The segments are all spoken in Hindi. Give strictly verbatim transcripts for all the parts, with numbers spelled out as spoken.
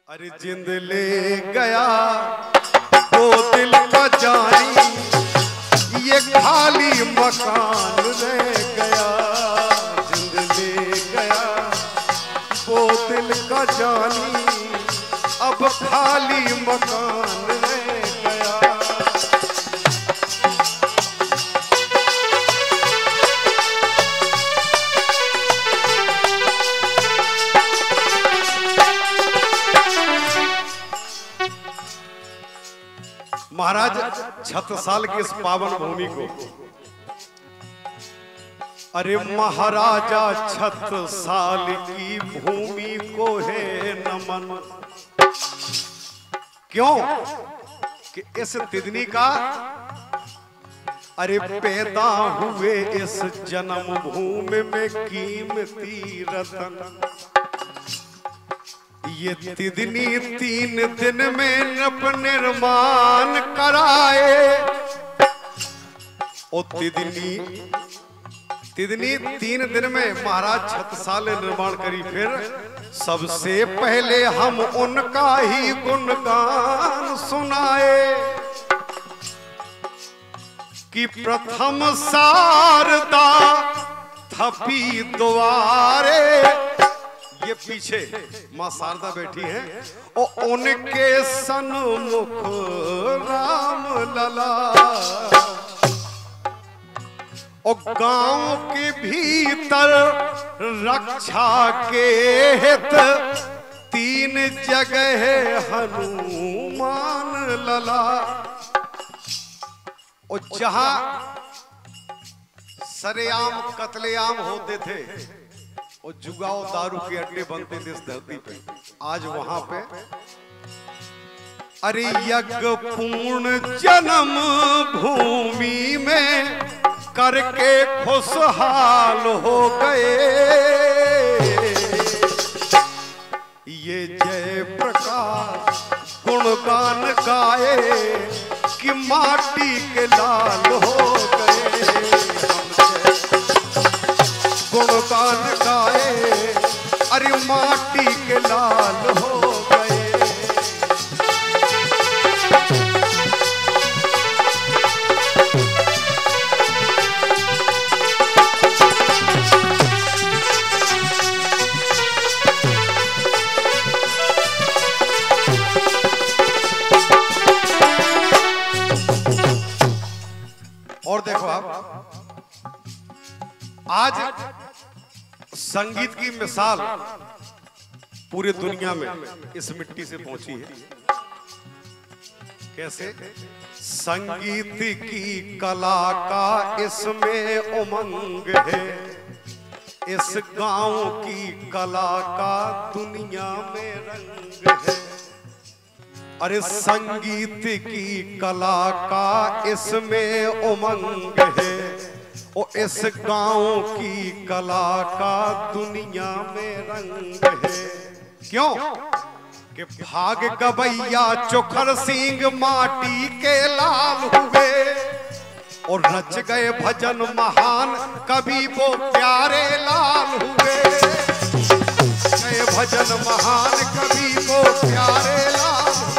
अरे जिंद ले गया वो दिल का जानी, ये खाली मकान रह गया। जिंद ले गया वो दिल का जानी, अब खाली मकान रह गया। महाराज छत्रसाल की इस पावन भूमि को, अरे महाराजा छत्रसाल की भूमि को है नमन। क्यों कि इस तिदनी का अरे पैदा हुए इस जन्म भूमि में कीमती रतन। ये तिदनी तीन दिन में नप निर्माण कराए। ओ तिदनी तिदनी तीन दिन में महाराज छत्रसाल ने निर्माण करी। फिर सबसे पहले हम उनका ही गुणगान सुनाए कि प्रथम शारदा थपी द्वारे। ये पीछे मां शारदा बैठी हैं और उनके सन्मुख राम लला। और गांव के भीतर रक्षा के हित तीन जगह हनुमान लला। और जहां सरेआम कत्लेआम होते थे और जुगाओ दारू के अड्डे बनते थे इस धरती पे, आज वहां पे अरे यज्ञ पूर्ण जन्म भूमि में करके खुशहाल हो गए। ये जय प्रकाश गुणगान गाए कि माटी के लाल हो गए। गुणगान गाए अरे माटी के लाल हो गए। और देखो आप, आज संगीत की मिसाल पूरी दुनिया में इस मिट्टी से पहुंची है। कैसे? संगीत की कला का इसमें उमंग है, इस गांव की कला का दुनिया में रंग है। अरे संगीत की कला का इसमें उमंग है और इस गांव की कला का दुनिया में रंग है। क्यों कि भाग गवैया चोखर सिंह माटी के लाल हुए और रच गए भजन महान कवि वो प्यारे लाल हुए। गए भजन महान कवि वो प्यारे लाल हुए।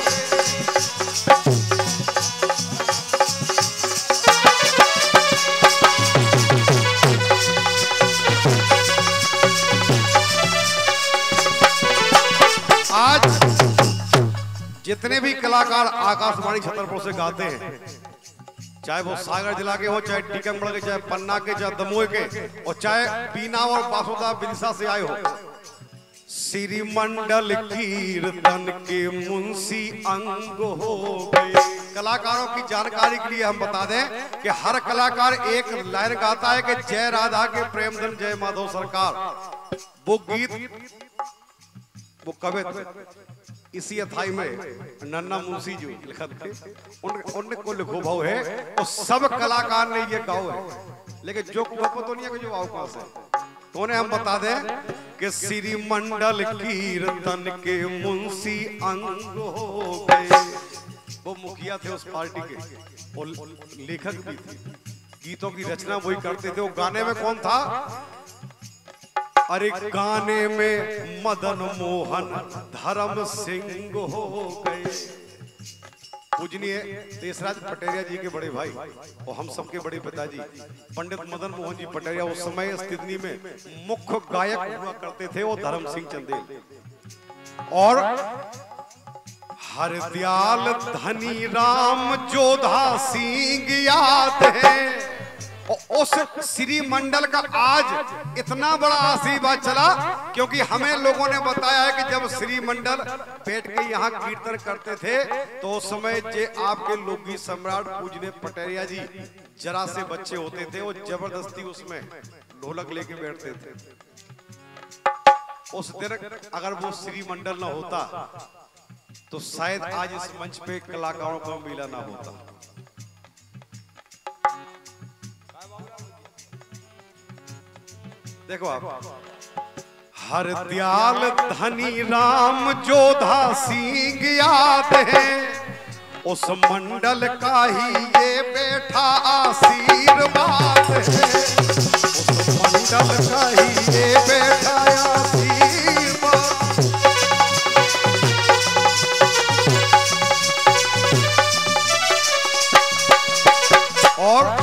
आज जितने भी कलाकार आकाशवाणी छतरपुर से गाते हैं, चाहे वो सागर जिला के हो, चाहे टीकमगढ़ के, चाहे पन्ना के, चाहे दमोह के, और चाहे बीना और बासुदा विदिशा से आए हो, श्री मंडल कीर्तन के मुंशी अंग हो गए। कलाकारों की जानकारी के लिए हम बता दें कि हर कलाकार एक लाइन गाता है कि जय राधा के प्रेमधन जय माधव सरकार। वो गीत वो कवित इसी अथाई में नन्ना मुंशी जो लिखत थे, उन उनने को लिखो भाव है और सब कलाकार ने ये गाओ है। लेकिन जो को तो नहीं है कि जो आओ से तो उन्हें हम बता दें कि श्री मंडल कीर्तन के मुंशी अंग हो गए। वो मुखिया थे उस पार्टी के और लेखक भी थे, गीतों की रचना वही करते थे। वो गाने में कौन था? अरे गाने में मदन मोहन धर्म सिंह हो गए। पूजनीय देशराज पटेरिया जी के बड़े भाई और हम सबके बड़े पिताजी पंडित मदन मोहन जी पटेरिया उस समय स्थिति में मुख्य गायक हुआ करते थे, वो धर्म सिंह चंदेल। और हरदयाल धनी राम जोधा सिंह याद है। उस श्री मंडल का आज इतना बड़ा आशीर्वाद चला क्योंकि हमें लोगों ने बताया है कि जब श्री मंडल बैठ के यहाँ कीर्तन करते थे तो उस समय जे आपके लोकगीत सम्राट पूजनीय पटेरिया जी जरा से बच्चे होते थे, वो जबरदस्ती उसमें ढोलक लेके बैठते थे। उस दिन अगर वो श्री मंडल ना होता तो शायद आज इस मंच पे कलाकारों का मिला ना होता। देखो आप, हरदयाल धनी राम जोधा सिंह याद है, उस मंडल का ही ये बैठा आशीर्वाद है, उस मंडल का ही ये बैठा आशीर्वाद। और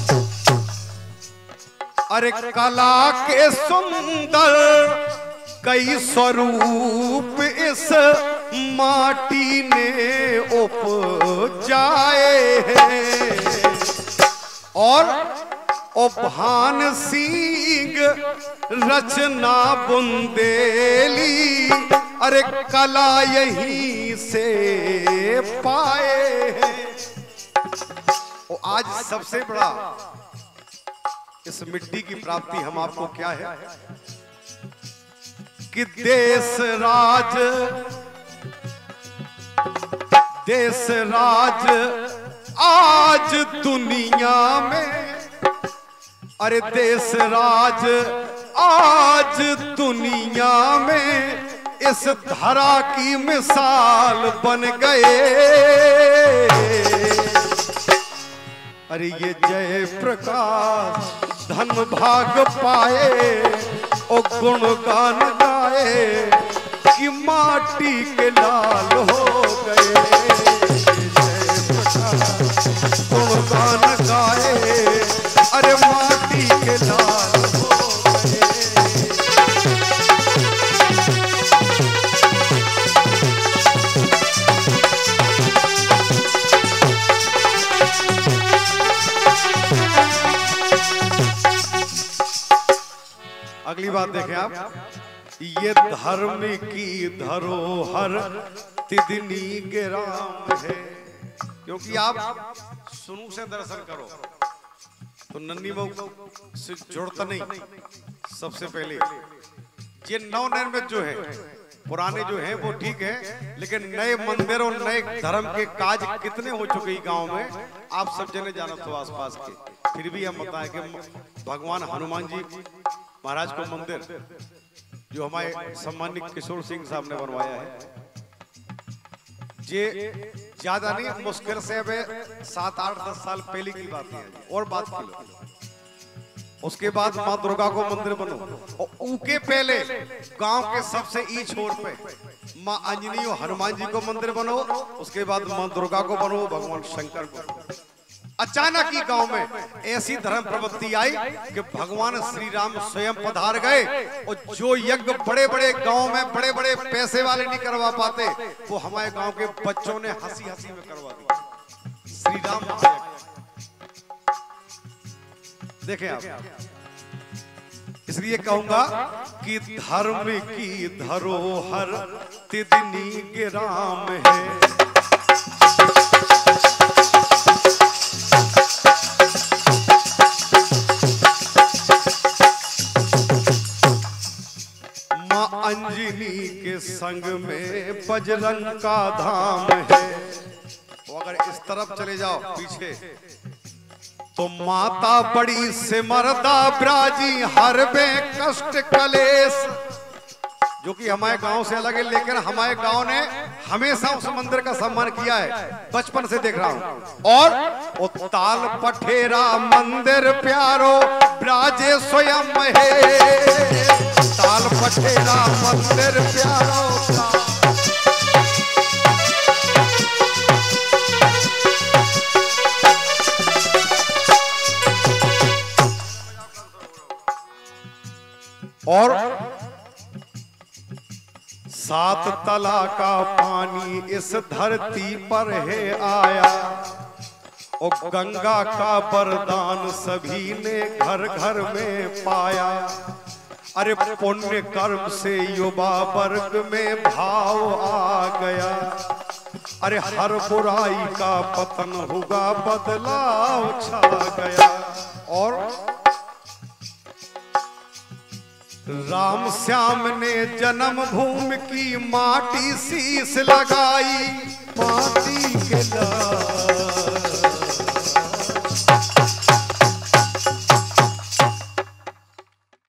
अरे कला के सुंदर कई स्वरूप इस माटी ने उपजाए हैं। और ओ भान सिंह रचना बुंदेली, अरे कला यहीं से पाए हैं। और आज सबसे बड़ा इस मिट्टी की प्राप्ति हम आपको क्या है कि देश राज देश राज आज दुनिया में, अरे देश राज आज दुनिया में इस धरा की मिसाल बन गए। अरे ये जय प्रकाश धन भाग पाए और गुणगान गाए कि माटी के लाल हो गए। जय प्रकाश गुणगान गाए, अरे माटी के लाल हो गए। अगली बात देखें आप, ये धर्म की धरोहर तिदनी के राम है। क्योंकि आप शुरू से दर्शन करो तो नन्ही बहू से जुड़ता नहीं। सबसे पहले ये नौ निर्मित जो है पुराने जो हैं वो ठीक है, लेकिन नए मंदिर और नए धर्म के काज कितने हो चुके हैं गांव में, आप सब जने जाना तो आसपास के। फिर भी हम बताएं कि भगवान हनुमान जी महाराज को मंदिर जो हमारे सम्मानित किशोर सिंह साहब ने बनवाया है, ये ज्यादा नहीं मुश्किल से अब सात आठ दस साल पहले की बात है। और बात की लो, उसके बाद माँ दुर्गा को मंदिर बनो, और उनके पहले गांव के सबसे ई छोर पे माँ अंजनी और हनुमान जी को मंदिर बनो, उसके बाद माँ दुर्गा को बनो, भगवान शंकर को। अचानक ही गांव में ऐसी धर्म प्रवृत्ति आई कि भगवान श्री राम स्वयं पधार गए, और जो यज्ञ बड़े बड़े गांव में बड़े बड़े पैसे वाले नहीं करवा पाते, वो हमारे गांव के बच्चों ने हंसी हंसी में करवा दिया। श्री राम महायज्ञ देखें आप। इसलिए कहूंगा कि धर्म की धरोहर तिदनी के राम है। अंजनी के संग में बजरंग का धाम है। तो अगर इस तरफ चले जाओ पीछे तो माता बड़ी सिमरदा ब्राजी हर बे कष्ट कलेश, जो कि हमारे गांव से अलग है, लेकिन हमारे गांव ने हमेशा उस मंदिर का सम्मान किया है, बचपन से देख रहा हूं। और वो ताल पठेरा मंदिर प्यारो ब्राजे स्वयं है, काल पठेरा मंदिर प्यारो का। और सात तला का पानी इस धरती पर है आया, और गंगा का वरदान सभी ने घर घर में पाया। अरे पुण्य कर्म से युवा वर्ग में भाव आ गया, अरे हर बुराई का पतन होगा, बदलाव छा गया। और राम श्याम ने जन्मभूमि की माटी शीश लगाई, माटी के लाल